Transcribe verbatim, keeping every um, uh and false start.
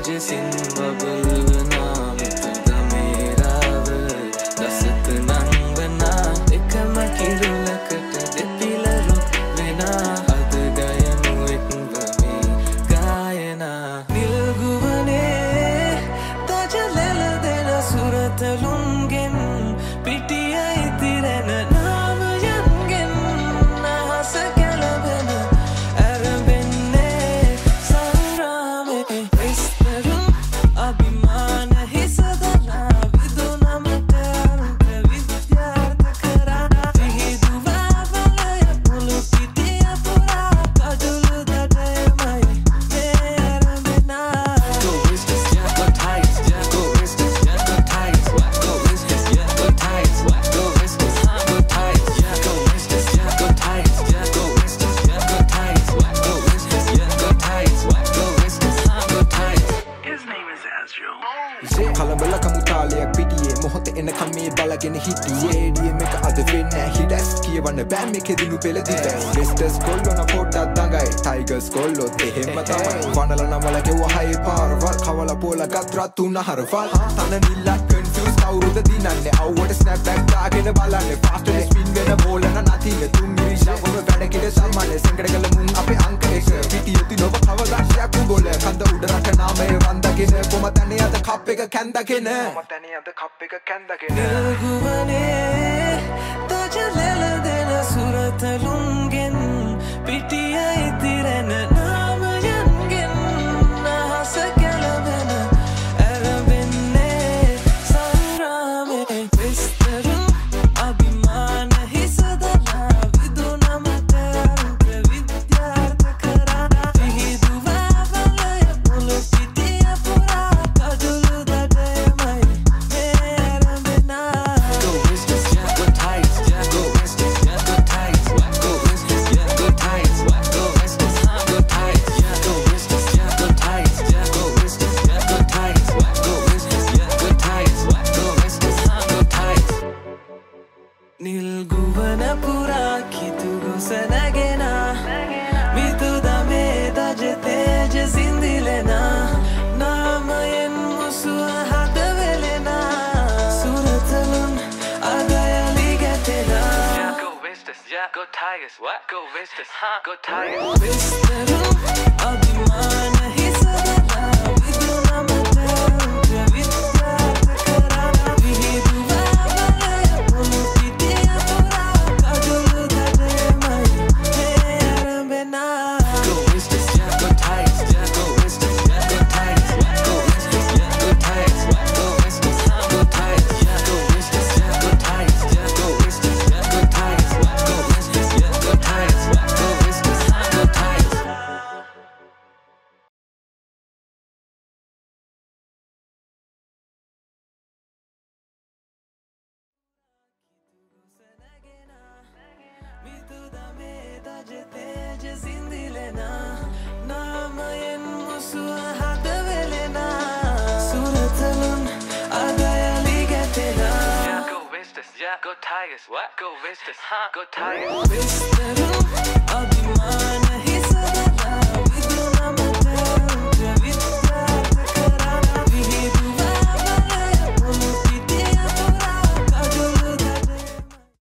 තේජසින් බබලවනා මිතුද මේරාව දසත නංවනා එකම කිරුලකට දෙපිලරු වෙනා අද ගයමු එක්ව මේ ගායනා නිල්ගුවනේ තජ ලෙල දෙන සුරතලුන්ගෙන් පිටිය ඉතිරෙන නාමයන්ගෙන් අහස ගැලවෙන ඇරඹෙන්නේ සංග්‍රාමේ විස්තරුන් අභිමාන හිසදලා විදුනමට අරුත විද්‍යාර්ථ කරා විහිදුවා බලය මුළු පිටිය පුරා කඩුළු දඩයමයි මේ ඇරඹෙනා Go Westers, yeah, go Tigers, yeah, go Westers, yeah, go Tigers, what go Westers, yeah, go Tigers, what go Westers, huh, go Tigers, yeah, go Westers, yeah, go Tigers, yeah, go Westers, yeah, go Tigers, what go Westers, yeah, go Tigers, what go Westers, huh, go Tigers. His name is AzReal. කලබල කමුතාලයක් පිටියේ මොහොත එනකම් මේ බලගෙන හිටියේ DM එක අද වෙන්නේ hits කියවන්න බෑ මේකේ දිනු පෙළ දිවස් වෙස්ටර්ස් කොල්ලෝ න පොඩ්ඩක් දඟයි ටයිගර්ස් කොල්ලෝ එහෙම තමයි වනල නමල ගෙව හයි පාරවල් කවල පොල ගත්‍රා තුන හරවල් තන නිල්ලක් කන්ෆියුස් කවුරුද දිනන්නේ අවුවට ස්නැප් බෑක් දාගෙන බලන්නේ ෆාස්ට් ස්පින් වෙන බෝල න නැතිව තුන් මිරිෂා වම වැඩ කිල සම්මානේ සංකඩ කළ මුන් අපේ අංක එක පිටියති නොබ කවදාක්ෂයක් උඹල කඳ උඩ රට නාමේ වන්දගෙන කොමතනේ අද කප් එක කැන්දගෙන කොමතනේ අද කප් එක කැන්දගෙන නිල්ගුවනේ තජ ලෙල දෙන සුරතලුන්ගෙන් පිටිය ඉතිරෙන නාමයන්ගෙන් අහස ගැලවෙන ඇරඹෙන්නේ සංග්‍රාමේ විස්තරුන් අභිමාන හිසදලා විදුනමට අරුත විද්‍යාර්ථ කරා විහිදුවා බලය මුළු පිටිය පුරා කඩුළු දඩයමයි මේ ඇරඹෙනා Go Westers, yeah, go Tigers, yeah, go Westers, yeah, go Tigers, what go Westers, yeah, go Tigers, what go Westers, huh, go Tigers, yeah, go Westers, yeah, go Tigers, yeah, go Westers, yeah, go Tigers, what go Westers, yeah, go Tigers, what go Westers, huh, go Tigers. නිල්ගුවන පුරා කිතු ගොස නැගෙනා මිතුද මේ දජ තේජ සිඳිලෙනා නාමයෙන් මුසුව හද වෙලෙනා සුරතලුන් අදයලි ගැටෙනා Yeah, go Westers, yeah, go Tigers, what go Westers, huh, go Tigers. විස්තරුන් අභිමාන හිසදලා විදුනමට අරුත විද්‍යාර්ථ කරා විහිදුවා බලය මුළු පිටිය පුරා කඩුළු දඩයමයි මේ ඇරඹෙනා Go Westers, yeah, go Tigers, yeah, go Westers, yeah, go Tigers, what go Westers, yeah, go Tigers, what go Westers, huh, go Tigers, yeah, go Westers, yeah, go Tigers, yeah, go Westers, yeah, go Tigers, what go Westers, yeah, go Tigers, what go Westers, huh, go Tigers. මිතුද මේ දජ තේජ සිඳිලෙනා නාමයෙන් මුසුව හද වෙලෙනා සුරතලුන් අදයලි ගැටෙනා Yeah, go Westers, yeah, go Tigers, what go Westers, huh, go Tigers. විස්තරුන් අභිමාන